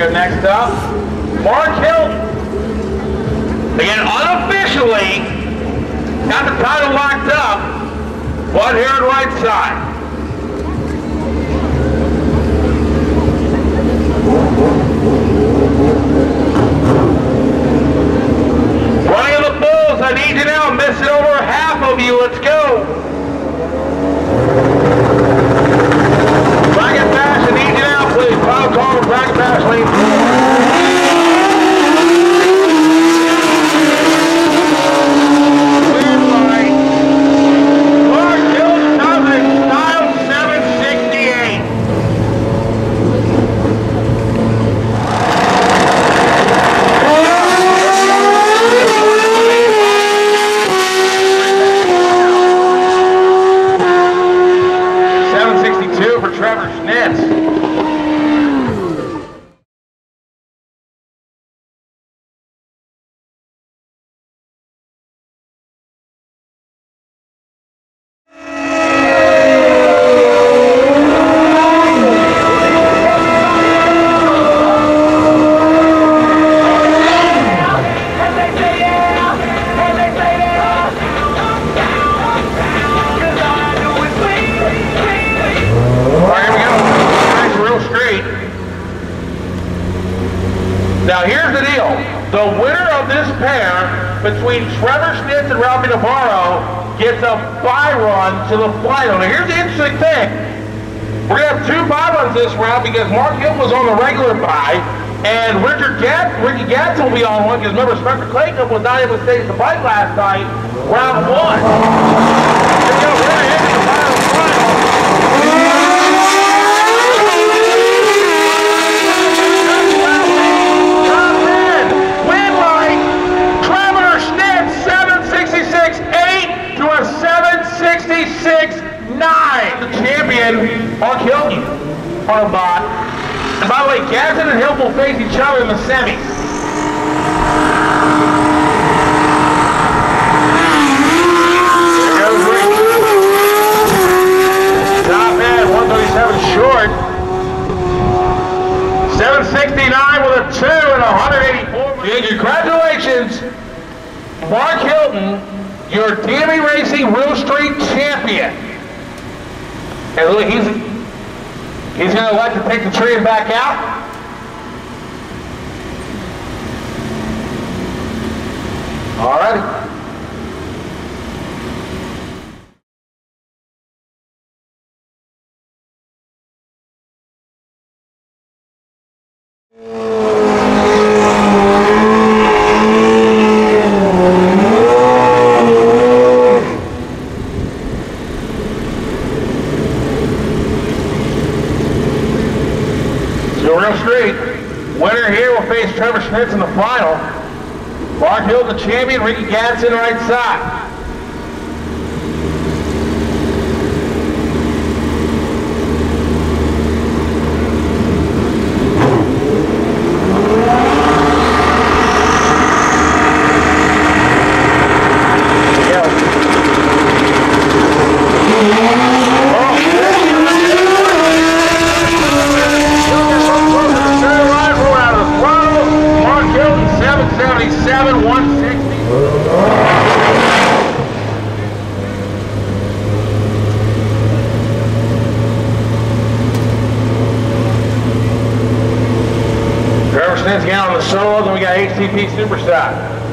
got next up, Mark Hylton. Again, unofficially, got the title locked up. Bud Harrod right side. Running of the bulls, I need you now. Missing over half of you. Let's go. Bracket Bash, I need you now, please. Final call for Bracket Bash, lane 4. Trevor Schnitz. Now here's the deal. The winner of this pair between Trevor Schnitz and Ralphie Navarro gets a bye run to the final. Now here's the interesting thing. We're going to have 2 bye runs this round because Mark Hylton was on the regular bye and Rickey Gadson will be on one because remember Spencer Claycomb was not able to stage the bike last night, round 1. Here we go, we're going to hit the final. The champion, Mark Hylton, on a bot. And by the way, Gadson and Hylton will face each other in the semis. There goes Rick. Top end, 137 short. 769 with a 2 and 184. Yeah, congratulations, Mark Hylton, your DME Racing Real Street champion. And look, he's going to like to take the tree and back out. All righty. Real Street, winner here will face Trevor Schnitz in the final. Mark Hylton, the champion, Rickey Gadson, right side. Trevor Schnitz again on the solo, then we got HTP Superstar.